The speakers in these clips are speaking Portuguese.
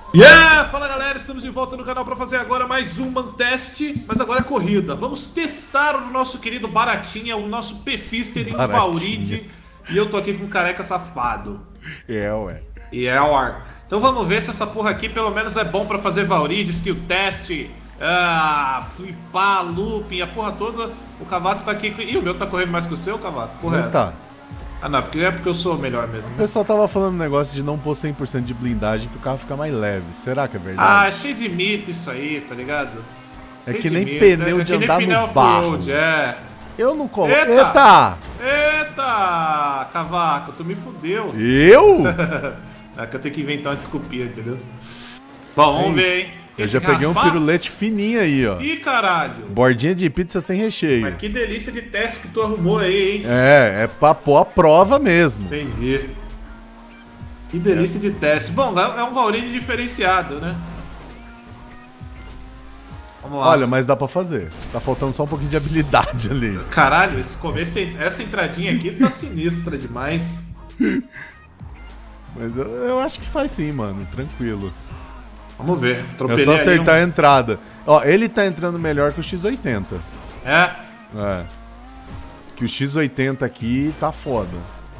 Yeah! Fala galera, estamos de volta no canal para fazer agora mais um teste, mas agora é corrida. Vamos testar o nosso querido Baratinha, o nosso P-Fister em Valrid. E eu tô aqui com um careca safado. Ué. Ué. Então vamos ver se essa porra aqui pelo menos é bom pra fazer Valrid, skill test, flipar, looping, a porra toda. O Cavaco tá aqui. Ih, o meu tá correndo mais que o seu, Cavaco? Porra, não tá. Ah não, porque eu sou o melhor mesmo, né? O pessoal tava falando um negócio de não pôr 100% de blindagem que o carro fica mais leve. Será que é verdade? Ah, é cheio de mito isso aí, tá ligado? É que nem pneu de andar no barro. Eu não coloco. Eita! Cavaco, tu me fudeu. Eu? É que eu tenho que inventar uma desculpinha, entendeu? Bom, vamos ver, hein? Eu já peguei um pirulete fininho aí, ó. Ih, caralho. Bordinha de pizza sem recheio. Mas que delícia de teste que tu arrumou aí, hein? É pra pôr a prova mesmo. Entendi. Que delícia de teste. Bom, é um Valrid diferenciado, né? Vamos lá. Olha, mas dá pra fazer. Tá faltando só um pouquinho de habilidade ali. Caralho, essa entradinha aqui tá sinistra demais. Mas eu acho que faz sim, mano. Tranquilo. Vamos ver. É só acertar a entrada. Ó, ele tá entrando melhor que o X80. É? É. Que o X80 aqui tá foda.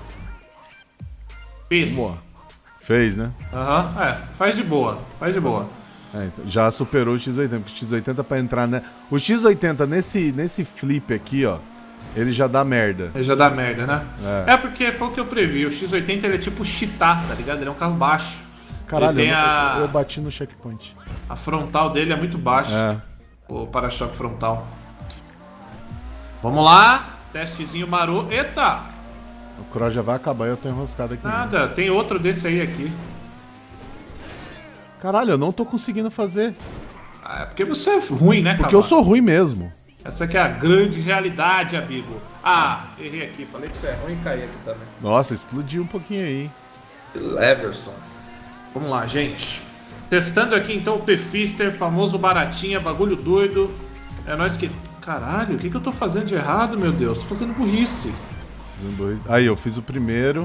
Fez. Boa. Fez, né? Aham, faz de boa. Faz de boa. Então, já superou o X80, porque o X80 pra entrar, né? O X80 nesse flip aqui, ó, ele já dá merda. Ele já dá merda, né? É porque foi o que eu previ. O X80 ele é tipo cheetah, tá ligado? Ele é um carro baixo. Caralho, eu bati no checkpoint. A frontal dele é muito baixa. O para-choque frontal. Vamos lá. Testezinho maroto. Eita! O cross já vai acabar e eu tô enroscado aqui. Nada, tem outro desse aí aqui. Caralho, eu não tô conseguindo fazer. É porque você é ruim, né, cara? Porque eu sou ruim mesmo. Essa aqui é a grande realidade, amigo. Errei aqui. Falei que você é ruim e caí aqui também. Nossa, explodiu um pouquinho aí, hein? Leverson. Vamos lá, gente. Testando aqui então o P-Fister, famoso Baratinha, bagulho doido. É nóis que... Caralho, o que eu tô fazendo de errado, meu Deus? Tô fazendo burrice. Aí, eu fiz o primeiro.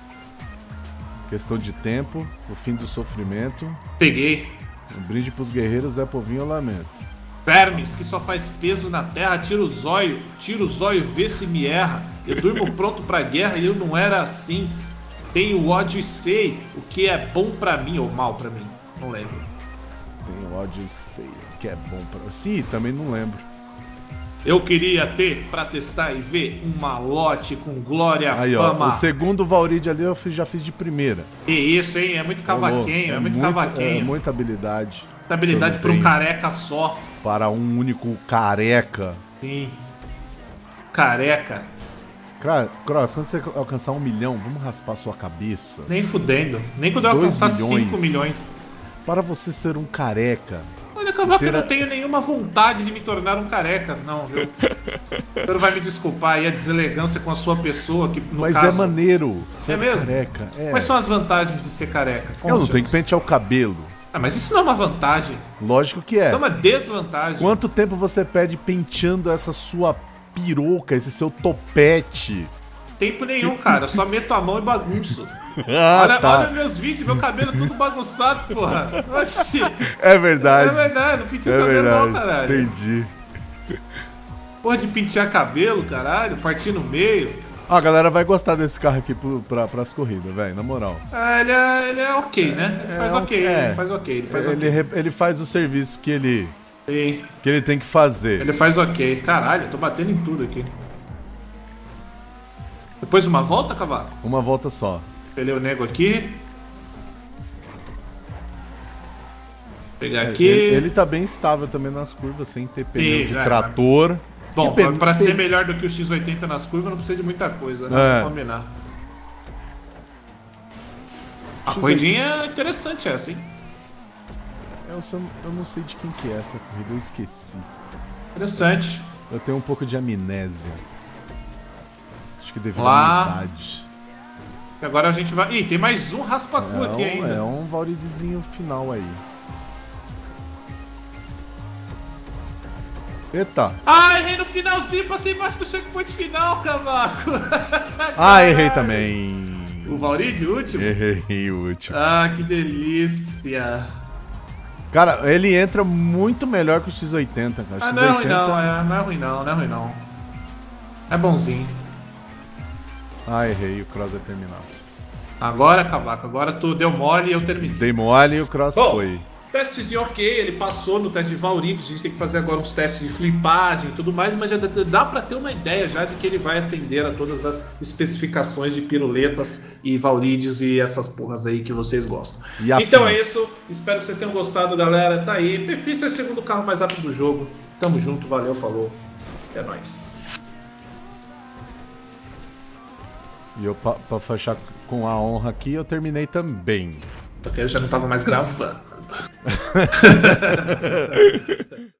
Questão de tempo, o fim do sofrimento. Peguei. Um brinde pros guerreiros é povinho lamento. Vermes, que só faz peso na terra, tira o zóio, vê se me erra. Eu durmo pronto pra guerra e eu não era assim. Tenho ódio e sei o que é bom pra mim ou mal pra mim. Não lembro. Tenho ódio e sei o que é bom pra... Sim, também não lembro. Eu queria ter pra testar e ver um malote com glória, aí, fama. Ó, o segundo Valrid ali eu já fiz de primeira. Que isso, hein? É muito cavaquinho, é muito cavaquinho. É muita habilidade. Muita habilidade pra um careca só. Para um único careca. Sim. Careca. Cross, quando você alcançar 1 milhão, vamos raspar sua cabeça. Nem fudendo. Nem quando eu alcançar 5 milhões. Para você ser um careca. Olha, Cavaco, eu não tenho nenhuma vontade de me tornar um careca, não, viu? Você não vai me desculpar aí a deselegância com a sua pessoa, que no Mas caso... é maneiro ser mesmo? careca. Quais são as vantagens de ser careca? Eu não tenho que pentear o cabelo. Mas isso não é uma vantagem. Lógico que é. É uma desvantagem. Quanto tempo você perde penteando essa sua piroca, esse seu topete? Tempo nenhum, cara. Eu só meto a mão e bagunço. Olha meus vídeos, meu cabelo tudo bagunçado, porra. Oxi. É verdade. É verdade, não pentei o cabelo não, caralho. Entendi. Porra de pentear cabelo, caralho, partir no meio. A galera vai gostar desse carro aqui pras corridas, velho, na moral. Ele é ok, né? Ele faz ok, ele faz ok. Ele faz o serviço que ele... Sim. Que ele tem que fazer. Ele faz ok. Caralho, eu tô batendo em tudo aqui. Depois uma volta, Cavaco? Uma volta só. Pelei o nego aqui. Pegar aqui. Ele tá bem estável também nas curvas, sem ter pneu de trator. Bom, pra ser melhor do que o X80 nas curvas, não precisa de muita coisa, né? Vamos combinar. A corridinha é interessante essa, hein? Eu não sei de quem que é essa corrida, eu esqueci. Interessante. Eu tenho um pouco de amnésia. Acho que devido à idade. E agora a gente vai... Ih, tem mais um raspacu aqui ainda. É um Valridzinho final aí. Eita! Errei no finalzinho, passei embaixo do checkpoint final, Cavaco! Errei também. O Valrid, o último? Errei o último. Que delícia! Cara, ele entra muito melhor que o X80, cara. Ah, X80... não é ruim não, não é ruim não, não é ruim não. É bonzinho. Ah, errei, o Cross vai terminar. Agora, Cavaco, agora tu deu mole e eu terminei. Dei mole e o Cross foi. Testezinho ok, ele passou no teste de Valrides, a gente tem que fazer agora uns testes de flipagem e tudo mais, mas já dá pra ter uma ideia já de que ele vai atender a todas as especificações de piruletas e Valrides e essas porras aí que vocês gostam. Então é isso, espero que vocês tenham gostado, galera. Tá aí, P-Fister é o segundo carro mais rápido do jogo. Tamo junto, valeu, falou. É nóis. E eu, pra fechar com a honra aqui, eu terminei também. Porque eu já não tava mais gravando.